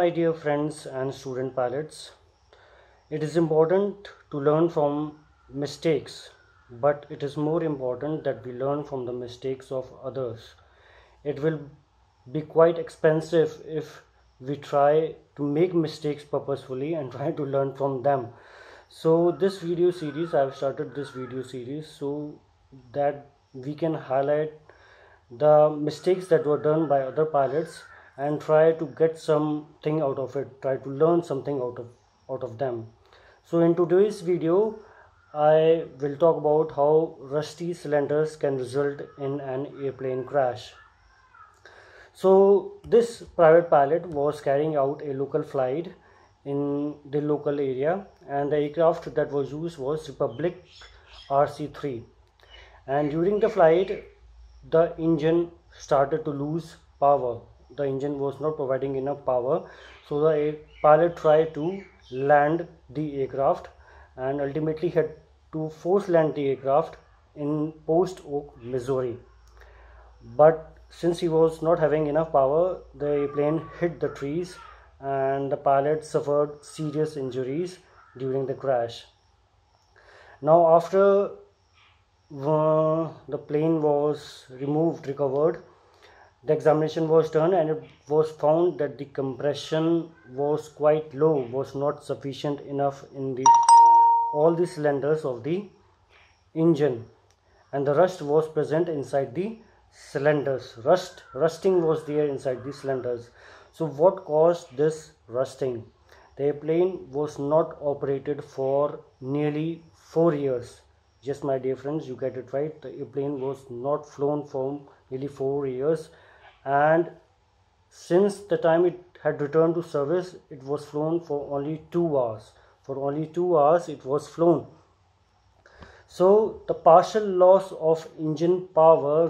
my dear friends and student pilots, it is important to learn from mistakes, but it is more important that we learn from the mistakes of others. It will be quite expensive if we try to make mistakes purposefully and try to learn from them. So this video series, I have started this video series so that we can highlight the mistakes that were done by other pilots and try to get something out of it, try to learn something out of them. So in today's video I will talk about how rusty cylinders can result in an airplane crash. So this private pilot was carrying out a local flight in the local area, and the aircraft that was used was Republic RC-3, and during the flight the engine started to lose power. The engine was not providing enough power, so the pilot tried to land the aircraft and ultimately had to force land the aircraft in Post Oak, Missouri. But since he was not having enough power, the airplane hit the trees and the pilot suffered serious injuries during the crash. Now after the plane was recovered, the examination was done, and it was found that the compression was quite low, was not sufficient enough in all the cylinders of the engine, and the rust was present inside the cylinders. Rusting was there inside the cylinders. So what caused this rusting? The airplane was not operated for nearly 4 years. Yes, my dear friends, you get it right. The airplane was not flown for nearly 4 years, and since the time it had returned to service, it was flown for only 2 hours. For only 2 hours it was flown. So the partial loss of engine power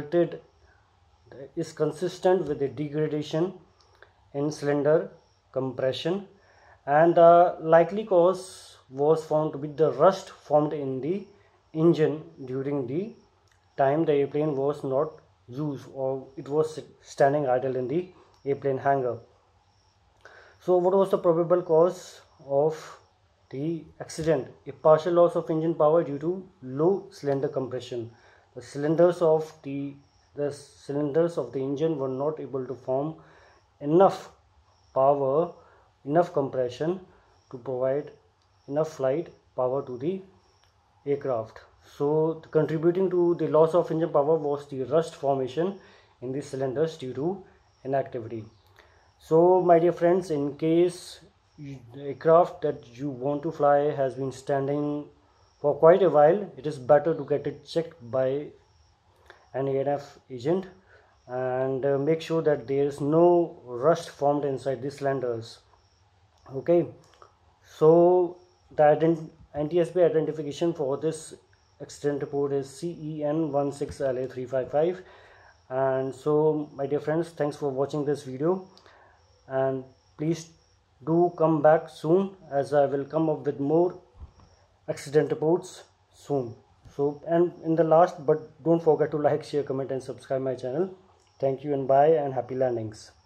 is consistent with the degradation in cylinder compression, and the likely cause was found to be the rust formed in the engine during the time the airplane was not used, or it was standing idle in the airplane hangar. So what was the probable cause of the accident? A partial loss of engine power due to low cylinder compression. The cylinders of the engine were not able to form enough power, enough compression to provide enough flight power to the aircraft. So contributing to the loss of engine power was the rust formation in the cylinders due to inactivity. So my dear friends, in case the aircraft that you want to fly has been standing for quite a while, it is better to get it checked by an A&F agent and make sure that there is no rust formed inside the cylinders. Okay, so the NTSB identification for this accident report is CEN16LA355. And so my dear friends, thanks for watching this video, and please do come back soon, as I will come up with more accident reports soon. So, and in the last, but don't forget to like, share, comment and subscribe my channel. Thank you and bye, and happy landings.